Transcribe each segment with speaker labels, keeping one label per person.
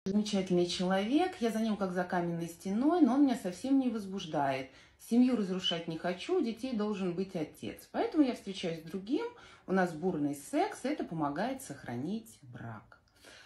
Speaker 1: Замечательный человек, я за ним как за каменной стеной, но он меня совсем не возбуждает. Семью разрушать не хочу, у детей должен быть отец. Поэтому я встречаюсь с другим, у нас бурный секс, и это помогает сохранить брак.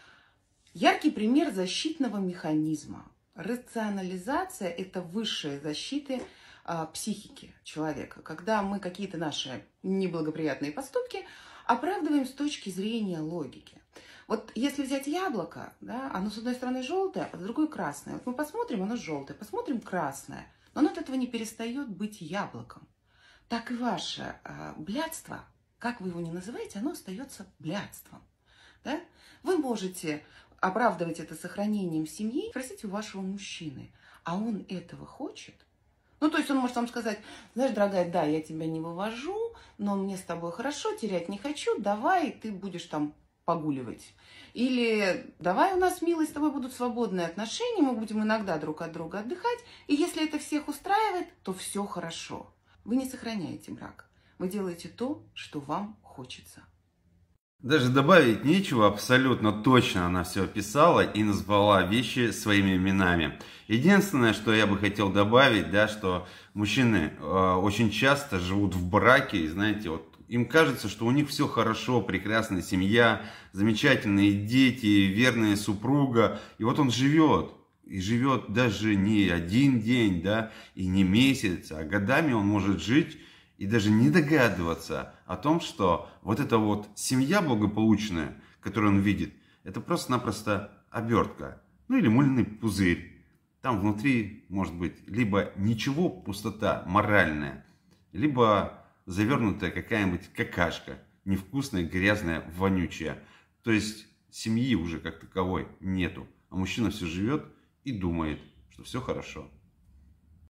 Speaker 1: Яркий пример защитного механизма. Рационализация – это высшая защита психики человека, когда мы какие-то наши неблагоприятные поступки оправдываем с точки зрения логики. Вот если взять яблоко, да, оно с одной стороны желтое, а с другой красное. Вот мы посмотрим, оно желтое, посмотрим красное, но оно от этого не перестает быть яблоком. Так и ваше блядство, как вы его ни называете, оно остается блядством. Да? Вы можете оправдывать это сохранением семьи, спросите у вашего мужчины, а он этого хочет? Ну, то есть он может вам сказать: знаешь, дорогая, да, я тебя не вывожу, но мне с тобой хорошо, терять не хочу, давай ты будешь там погуливать. Или давай у нас, милый, с тобой будут свободные отношения, мы будем иногда друг от друга отдыхать, и если это всех устраивает, то все хорошо. Вы не сохраняете брак, вы делаете то, что вам хочется.
Speaker 2: Даже добавить нечего, абсолютно точно она все описала и назвала вещи своими именами. Единственное, что я бы хотел добавить, да, что мужчины очень часто живут в браке, и знаете, вот им кажется, что у них все хорошо, прекрасная семья, замечательные дети, верная супруга, и вот он живет. И живет даже не один день, да, и не месяц, а годами он может жить и даже не догадываться о том, что вот эта вот семья благополучная, которую он видит, это просто-напросто обертка, ну или мыльный пузырь. Там внутри может быть либо ничего, пустота моральная, либо завернутая какая-нибудь какашка, невкусная, грязная, вонючая. То есть семьи уже как таковой нету, а мужчина все живет и думает, что все хорошо.